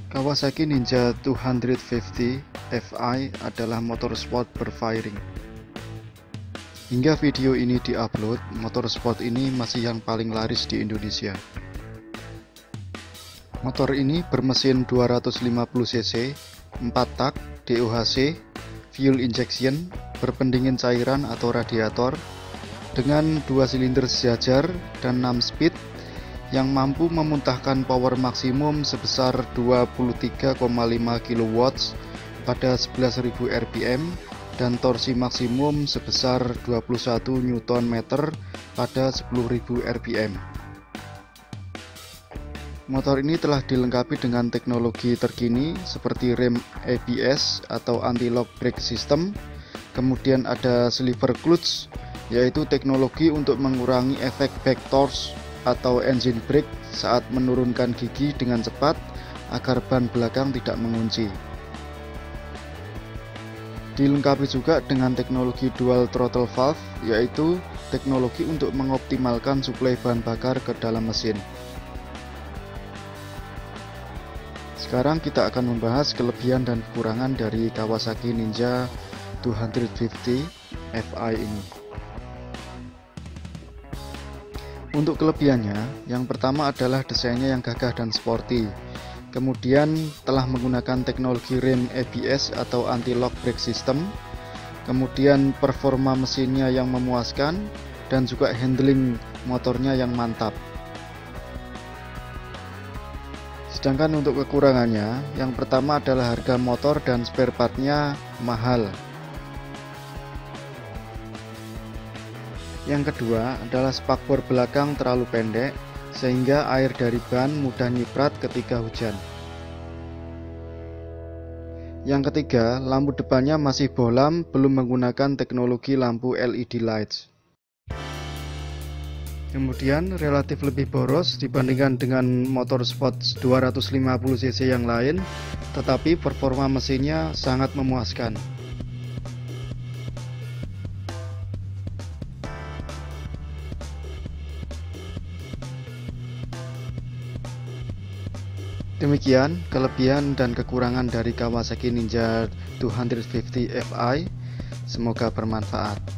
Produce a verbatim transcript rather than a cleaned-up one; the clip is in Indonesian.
Kawasaki Ninja dua ratus lima puluh F I adalah motor sport berfairing. Hingga video ini diupload, motor sport ini masih yang paling laris di Indonesia. Motor ini bermesin dua ratus lima puluh cc, empat tak, D O H C, fuel injection, berpendingin cairan atau radiator, dengan dua silinder sejajar dan enam speed yang mampu memuntahkan power maksimum sebesar dua puluh tiga koma lima kilowatt pada sebelas ribu R P M dan torsi maksimum sebesar dua puluh satu newton meter pada sepuluh ribu R P M. Motor ini telah dilengkapi dengan teknologi terkini seperti rem A B S atau anti-lock brake system, kemudian ada sliver clutch, yaitu teknologi untuk mengurangi efek back torque atau engine brake saat menurunkan gigi dengan cepat agar ban belakang tidak mengunci. Dilengkapi juga dengan teknologi dual throttle valve, yaitu teknologi untuk mengoptimalkan suplai bahan bakar ke dalam mesin. Sekarang kita akan membahas kelebihan dan kekurangan dari Kawasaki Ninja dua ratus lima puluh F I ini. Untuk kelebihannya, yang pertama adalah desainnya yang gagah dan sporty. Kemudian telah menggunakan teknologi rem A B S atau anti-lock brake system. Kemudian performa mesinnya yang memuaskan dan juga handling motornya yang mantap. Sedangkan untuk kekurangannya, yang pertama adalah harga motor dan spare partnya mahal. Yang kedua adalah spakbor belakang terlalu pendek sehingga air dari ban mudah nyiprat ketika hujan. Yang ketiga, lampu depannya masih bohlam, belum menggunakan teknologi lampu L E D lights. Kemudian relatif lebih boros dibandingkan dengan motor sport dua ratus lima puluh cc yang lain, tetapi performa mesinnya sangat memuaskan. Demikian kelebihan dan kekurangan dari Kawasaki Ninja dua ratus lima puluh F I. Semoga bermanfaat.